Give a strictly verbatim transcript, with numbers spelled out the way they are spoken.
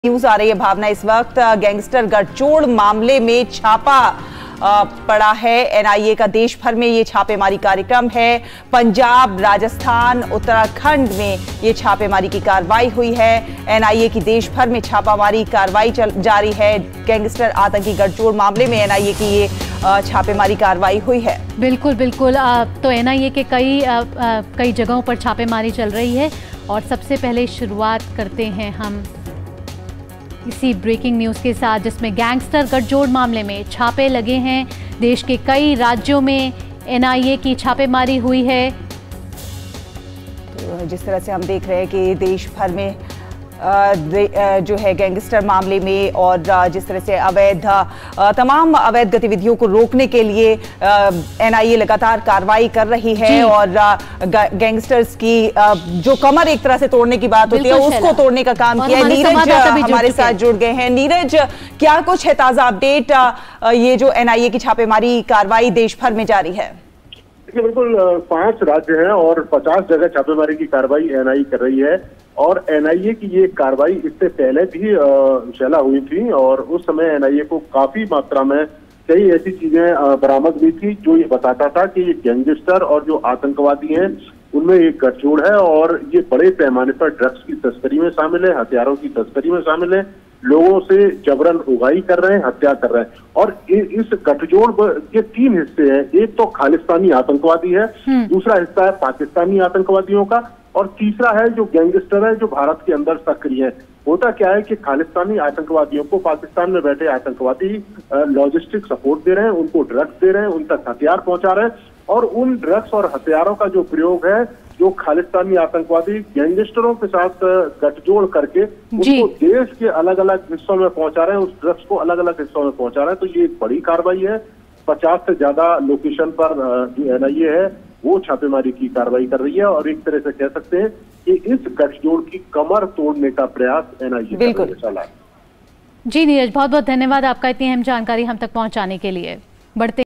News आ रही है भावना। इस वक्त गैंगस्टर गठजोड़ मामले में छापा पड़ा है एनआईए का। देश भर में ये छापेमारी कार्यक्रम है। पंजाब, राजस्थान, उत्तराखंड में ये छापेमारी की कार्रवाई हुई है। एनआईए की देश भर में छापामारी कार्रवाई जारी है। गैंगस्टर आतंकी गठजोड़ मामले में एनआईए की ये छापेमारी कार्रवाई हुई है। बिल्कुल बिल्कुल तो एनआईए के कई कई जगहों पर छापेमारी चल रही है और सबसे पहले शुरुआत करते हैं हम इसी ब्रेकिंग न्यूज़ के साथ, जिसमें गैंगस्टर गठजोड़ मामले में छापे लगे हैं। देश के कई राज्यों में एनआईए की छापेमारी हुई है। तो जिस तरह से हम देख रहे हैं कि देश भर में जो है गैंगस्टर मामले में और जिस तरह से अवैध तमाम अवैध गतिविधियों को रोकने के लिए एनआईए लगातार कार्रवाई कर रही है और गैंगस्टर्स की जो कमर एक तरह से तोड़ने की बात होती है उसको तोड़ने का काम किया है। नीरज हमारे साथ जुड़ गए हैं। नीरज, क्या कुछ है ताजा अपडेट? ये जो एनआईए की छापेमारी कार्रवाई देश भर में जारी है। देखिए, बिल्कुल पांच राज्य हैं और पचास जगह छापेमारी की कार्रवाई एनआईए कर रही है। और एनआईए की ये कार्रवाई इससे पहले भी शैला हुई थी और उस समय एनआईए को काफी मात्रा में कई ऐसी चीजें बरामद हुई थी जो ये बताता था कि ये गैंगस्टर और जो आतंकवादी हैं उनमें एक गठजोड़ है और ये बड़े पैमाने पर ड्रग्स की तस्करी में शामिल है, हथियारों की तस्करी में शामिल है, लोगों से जबरन उगाही कर रहे हैं, हत्या कर रहे हैं। और इस गठजोड़ के तीन हिस्से हैं। एक तो खालिस्तानी आतंकवादी है, दूसरा हिस्सा है पाकिस्तानी आतंकवादियों का और तीसरा है जो गैंगस्टर है जो भारत के अंदर सक्रिय है। होता क्या है कि खालिस्तानी आतंकवादियों को पाकिस्तान में बैठे आतंकवादी लॉजिस्टिक सपोर्ट दे रहे हैं, उनको ड्रग्स दे रहे हैं, उन तक हथियार पहुंचा रहे हैं और उन ड्रग्स और हथियारों का जो प्रयोग है जो खालिस्तानी आतंकवादी गैंगस्टरों के साथ गठजोड़ करके उनको देश के अलग अलग हिस्सों में पहुंचा रहे हैं, उस ड्रग्स को अलग अलग हिस्सों में पहुंचा रहे हैं। तो ये एक बड़ी कार्रवाई है। पचास से ज्यादा लोकेशन पर जो एनआईए है वो छापेमारी की कार्रवाई कर रही है और एक तरह से कह सकते हैं कि इस गठजोड़ की कमर तोड़ने का प्रयास एनआईए बिल्कुल चला है। जी नीरज, बहुत बहुत धन्यवाद आपका इतनी अहम जानकारी हम तक पहुंचाने के लिए। बढ़ते